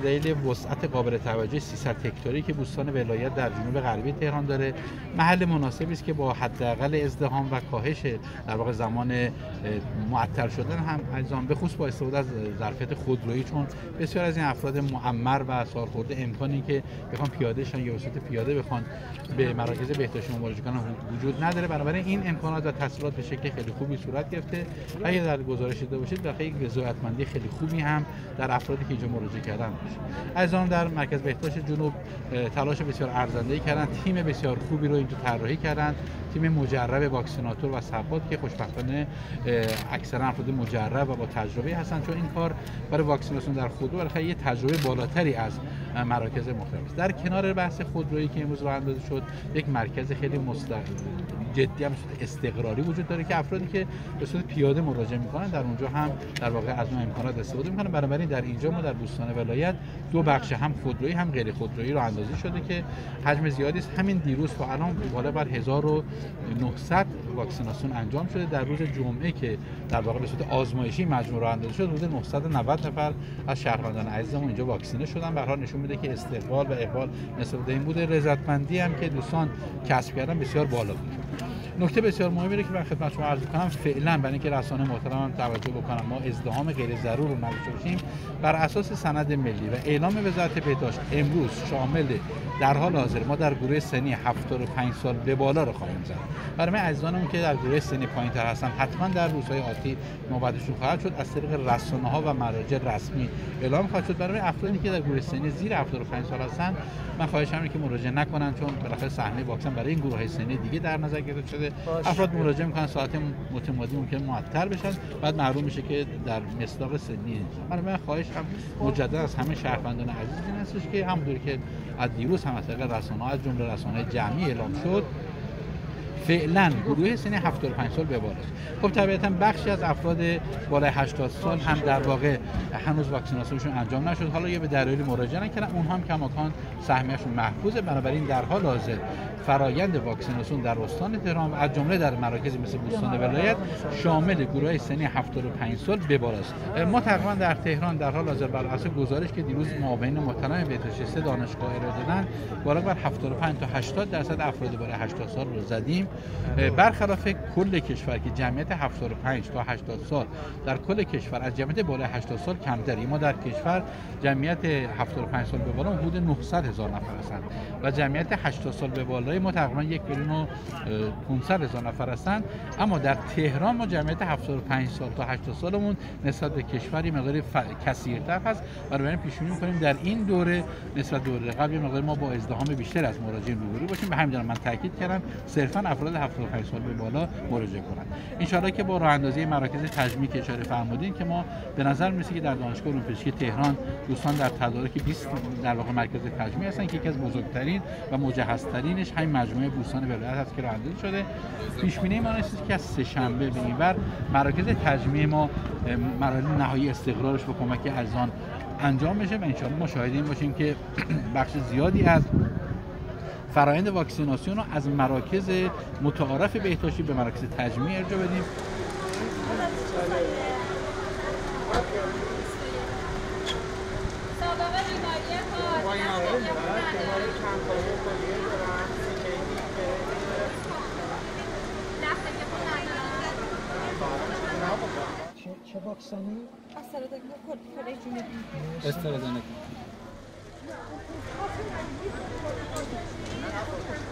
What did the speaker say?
دلیل وسعت قابل توجه 300 هکتاری که بوستان ولایت در جنوب غربی تهران داره، محل مناسبی است که با حداقل ازدحام و کاهش در واقع زمان معطل شدن هم اجزام به خصوص با استفاده از ظرفیت خودرویی، چون بسیار از این افراد معمر و سالخورده امکانی که بخوان پیاده شن یا وسط پیاده بخوان به مراکز بهداشتی مراجعه کنن وجود نداره. بنابراین این امکانات و تسهیلات به شکل خیلی خوبی صورت گرفته. اگه در گزارش دیده باشید در یک رضایتمندی خیلی خوبی هم در افرادی که اینجا مراجعه کردن باشه. عزیزان در مرکز بهداشت جنوب تلاش بسیار ارزنده‌ای کردن، تیم بسیار خوبی رو اینجا طراحی کردن، تیم مجرب واکسیناتور و سپات که خوشبختانه اکثرا افراد مجرب و با تجربه هستن، چون این کار برای واکسیناسیون در خودرو برای یه تجربه بالاتری از مراکز مختلف است. در کنار بحث خودرویی که امروز راه اندازی شد، یک مرکز خیلی جدی هم استقراری وجود داره که افرادی که به صورت پیاده مراجعه میکنن در اونجا هم در واقع از اون امکانات استفاده میکنن. بنابراین در اینجا ما در بوستان ولایت دو بخش، هم خودرویی هم غیر خودرویی راه اندازی شده که حجم زیادی است. همین دیروز تا الان بالا بر 1900 واکسیناسیون انجام شده. در روز جمعه که در واقع به صورت آزمایشی مجموع راه اندازی شد، حدود 990 نفر از شهروندان عزیزمون اینجا واکسینه شدن. به هر حال نشون میده که استقبال و اقبال نسبت به این بوده. رضایتمندی هم که دوستان کسب کردن بسیار بالا بود. نکته بسیار مهمی رو که من خدمت شما عرض کنم، فعلا برای اینکه رسانه محترم توجه بکنم ما ازدحام غیر ضرور رو نداشته باشیم، بر اساس سند ملی و اعلام وزارت بهداشت امروز شامل در حال حاضر ما در گروه سنی 75 سال به بالا رو خواهیم زد. برای من عزیزانمون که در گروه سنی پایین‌تر هستن حتما در روزهای آتی نوبتشون خواهد شد، از طریق رسانه‌ها و مراجع رسمی اعلام خواهد شد. برای افرادی که در گروه سنی زیر 75 سال هستن من خواهشم اینه که مراجعه نکنن، چون بالاخره صحنه واکسن برای این گروه‌های سنی دیگه در نظر گرفته شده. افراد مراجعه میکنن ساعت متمادی ممکن معطل بشن، بعد معلوم میشه که در مصداق سنی. من خواهش هم مجددا از همه شهروندان عزیز این هستش که همونطوری که از دیروز هم از طریق رسانه‌ها از جمله رسانه‌های جمعی اعلام شد، فعلا گروه سنی 75 سال به بالاست. خب طبیعتا بخشی از افراد بالای 80 سال هم در واقع هنوز واکسیناسیونشون انجام نشد، حالا یا به دلایلی مراجعه نکردن، اونها هم کماکان سهمیه‌شون محفوظه. بنابراین در حال حاضر فرایند واکسیناسیون در استان تهران از جمله در مراکز مثل بوستان ولایت شامل گروه سنی 75 سال به بالاست. ما تقریبا در تهران در حال حاضر بر اساس گزارش که دیروز معاونین محترم بهداشت سه دانشگاه ارائه دادن، بالا بر 75 تا 80% افراد بالای 80 سال رو زدیم. برخلاف کل کشور که جمعیت 75 تا 80 سال در کل کشور از جمعیت بالای 80 سال کمتری، ما در کشور جمعیت 75 سال به بالا حدود 900,000 نفر هستند و جمعیت 80 سال به بالای ما تقریبا 1,500,000 نفر هستند. اما در تهران ما جمعیت 75 سال تا 80 سالمون نسبت به کشوری مقدار کثیرتر هست. بنابراین پیش بینی می‌کنیم در این دوره نسبت به دوره قبل مقدار ما با ازدحام بیشتر از مراجعین روبرو باشیم. به همین دلیل من تاکید کردم صرفاً افراد 75 سال به بالا مراجعه کنند. ان شاءالله که با راه اندازی مراکز تجمیع که اشاره فرمودین که ما به نظر میرسه که در دانشگاه علوم پزشکی تهران دوستان در تدارک 20 در واقع مرکز تجمیع هستن که یکی از بزرگترین و مجهزترینش همین مجموعه بوستان ولایت هست که راه اندازی شده. پیش بینی ما است که از سه شنبه به اینور مراکز تجمیع ما مراحل نهایی استقرارش با کمک عزیزان انجام بشه و ان شاءالله ما شاهد این باشیم که بخش زیادی از فرآیند واکسیناسیون رو از مراکز متعارف بهداشتی به مراکز تجمیع ارجاع بدیم. چه واکسنی؟ استرازنکا.